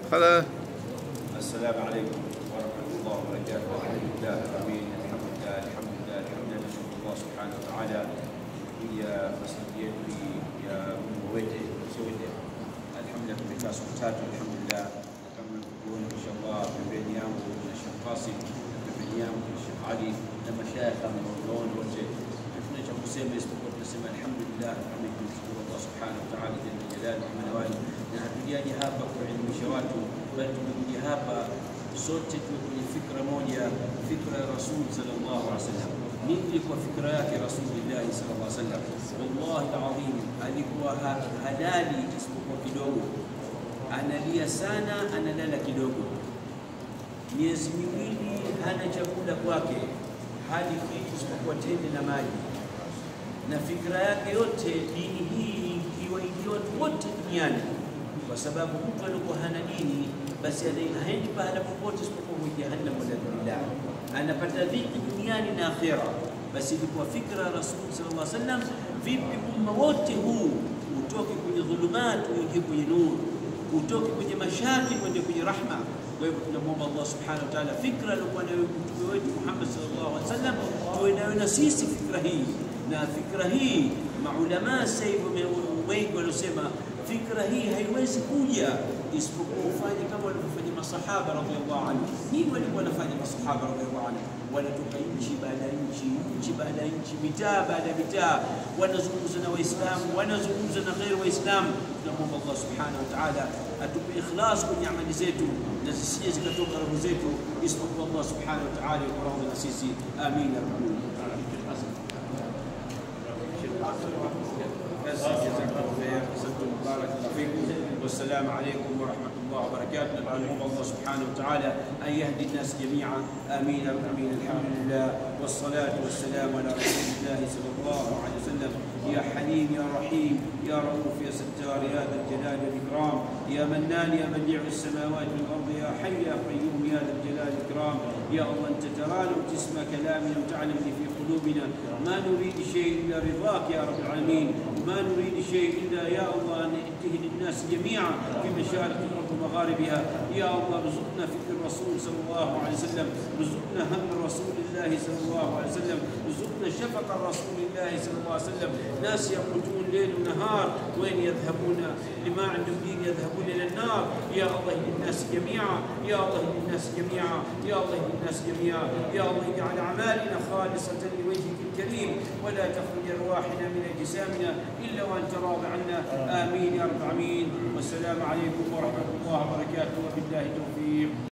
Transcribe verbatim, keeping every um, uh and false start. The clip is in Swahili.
خلاص. السلام عليكم ورحمة الله وبركاته. الحمد لله آمين. الحمد لله الحمد لله الحمد لله نشكر الله سبحانه وتعالى ya masjid yetu ya Mwete sote. Alhamdulillah tumekaa siku tatu alhamdulillah, kama mnavyoona inshallah, pembeni yangu na Sheikh Qasim, pembeni yangu na Sheikh Ali na mashayikh kama mnaona wote. Hatuna cha kusema isipokuwa tunasema alhamdulillah, tunamshukuru Allah subhanahu wa ta'ala jalla jalaluhu wa nawali. Na hatujaji hapa kuelimisha watu, bali tumekuja hapa sote tuwe kwenye fikra moja, fikra ya Rasul sallallahu alaihi wasallam. Nini ilikuwa fikra yake Rasulullah sallallahu alaihi wasallam? Wallahi alazim, alikuwa halali isipokuwa kidogo, analia sana, analala kidogo, miezi miwili hana chakula kwake, hali kitu isipokuwa tende na maji. Na fikra yake yote dini hii iwaingia watu wote duniani, kwa sababu mtu alikuwa hana dini basi haendi pahala popote isipokuwa jahannam, walillah, anapata dhiki duniani na akhera. Basi ilikuwa fikra ya Rasul sallallahu alaihi wasallam, vipi umma wote huu utoke kwenye dhulumat uingie kwenye nuru, utoke kwenye mashaki kwenda kwenye rahma. Kwa hivyo tunamwomba Allah subhanahu wa ta'ala, fikra aliyokuwa nayo mtume wetu Muhammad sallallahu alaihi wasallam tuwe nayo na sisi fikra hii. Na fikra hii maulama sasa hivi wengi waliosema fikra hii haiwezi kuja isipokuwa ufanye kama walivyofanya masahaba radhiallahu anhu. Nini walikuwa wanafanya masahaba radhiallahu anhu? Wanatoka nchi baada ya nchi, nchi baada ya nchi, mitaa baada ya mitaa, wanazungumza na Waislamu, wanazungumza na ghairi Waislamu. Tunamwomba Allah subhanahu wa ta'ala atupe ikhlas kwenye amali zetu na zisije zikatoka roho zetu isipokuwa Allah subhanahu wa ta'ala yuko na sisi. Amin ya rabbal alamin. بارك الله فيكم والسلام عليكم ورحمة الله وبركاته. نسأل الله سبحانه وتعالى أن يهدي الناس جميعا. آمين آمين. الحمد لله والصلاة والسلام على رسول الله صلى الله عليه وسلم. يا حليم يا رحيم يا رؤوف يا ستار يا ذا الجلال والإكرام، يا منان يا بديع السماوات والأرض، يا حي يا قيوم يا ذا الجلال والإكرام. يا الله أنت ترانا وتسمع كلامنا وتعلم في قلوبنا، ما نريد شيء إلا رضاك يا رب العالمين، وما نريد شيء إلا يا الله أن تهدي الناس جميعا في مشارق الأرض ومغاربها. يا الله ارزقنا فكر الرسول صلى الله عليه وسلم، ارزقنا هم رسول الله صلى الله عليه وسلم، ارزقنا شفقة رسول الله صلى الله عليه وسلم. ناس يخرجون ليل ونهار، وين يذهبون؟ لما عندهم دين يذهبون إلى النار. يا الله اهد الناس جميعا، يا الله اهد الناس جميعا، يا الله اهد الناس جميعا. يا الله اجعل أعمالنا خالصة لوجهك الكريم، ولا تخرج أرواحنا من أجسامنا إلا وأنت راض عنا. آمين يا رب العالمين. والسلام عليكم ورحمة الله وبركاته، وبالله التوفيق.